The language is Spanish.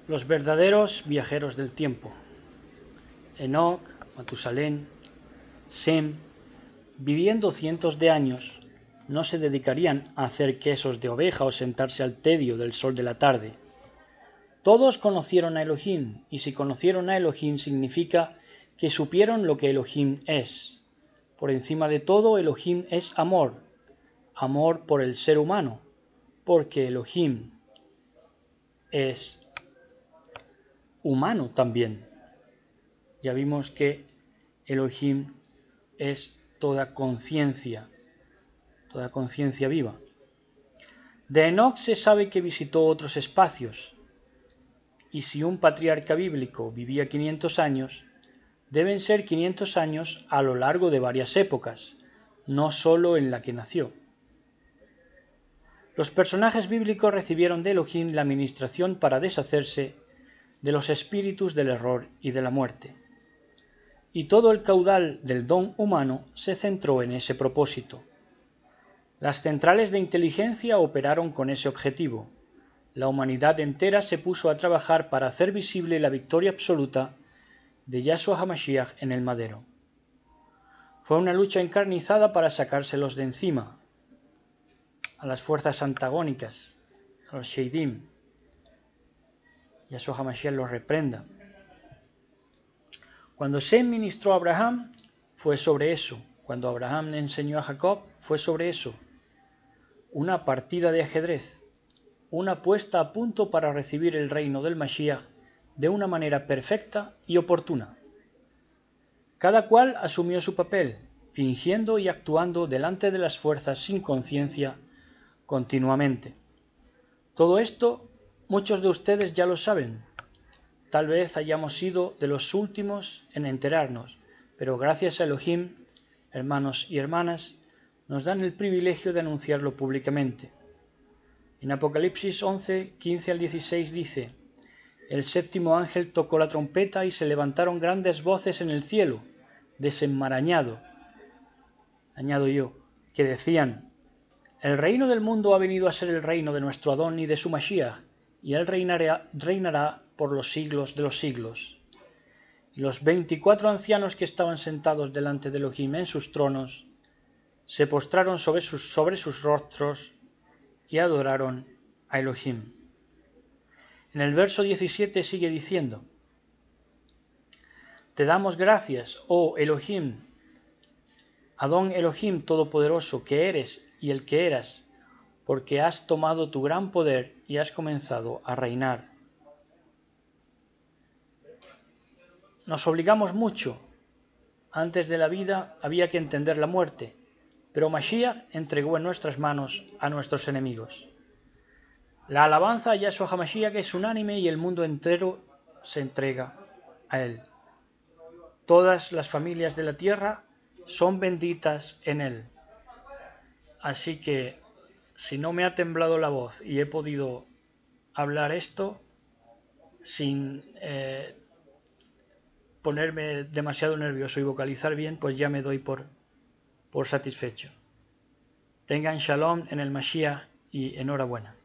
Los verdaderos viajeros del tiempo. Enoc, Matusalén, Sem, viviendo cientos de años, no se dedicarían a hacer quesos de oveja o sentarse al tedio del sol de la tarde. Todos conocieron a Elohim, y si conocieron a Elohim significa que supieron lo que Elohim es. Por encima de todo, Elohim es amor, amor por el ser humano, porque Elohim es humano también. Ya vimos que Elohim es toda conciencia viva. De Enoc se sabe que visitó otros espacios, y si un patriarca bíblico vivía 500 años, deben ser 500 años a lo largo de varias épocas, no sólo en la que nació. Los personajes bíblicos recibieron de Elohim la administración para deshacerse de los espíritus del error y de la muerte. Y todo el caudal del don humano se centró en ese propósito. Las centrales de inteligencia operaron con ese objetivo. La humanidad entera se puso a trabajar para hacer visible la victoria absoluta de Yahshua HaMashiach en el madero. Fue una lucha encarnizada para sacárselos de encima, a las fuerzas antagónicas, a los Sheidim. Yahshua HaMashiach los reprenda. Cuando Sem ministró a Abraham, fue sobre eso. Cuando Abraham enseñó a Jacob, fue sobre eso. Una partida de ajedrez, una puesta a punto para recibir el reino del Mashiach de una manera perfecta y oportuna. Cada cual asumió su papel, fingiendo y actuando delante de las fuerzas sin conciencia continuamente. Todo esto muchos de ustedes ya lo saben. Tal vez hayamos sido de los últimos en enterarnos, pero gracias a Elohim, hermanos y hermanas, nos dan el privilegio de anunciarlo públicamente. En Apocalipsis 11, 15 al 16 dice: El séptimo ángel tocó la trompeta y se levantaron grandes voces en el cielo, desenmarañado, añado yo, que decían: El reino del mundo ha venido a ser el reino de nuestro Adón y de su Mashiach, y él reinará por los siglos de los siglos. Y los 24 ancianos que estaban sentados delante de Elohim en sus tronos se postraron sobre sus rostros y adoraron a Elohim. En el verso 17 sigue diciendo: Te damos gracias, oh Elohim, Adón Elohim Todopoderoso, que eres y el que eras, porque has tomado tu gran poder y has comenzado a reinar. Nos obligamos mucho. Antes de la vida había que entender la muerte, pero Mashiach entregó en nuestras manos a nuestros enemigos. La alabanza a Yahshua HaMashiach es unánime y el mundo entero se entrega a él. Todas las familias de la tierra son benditas en él. Así que, si no me ha temblado la voz y he podido hablar esto sin ponerme demasiado nervioso y vocalizar bien, pues ya me doy por satisfecho. Tengan shalom en el Mashiach y enhorabuena.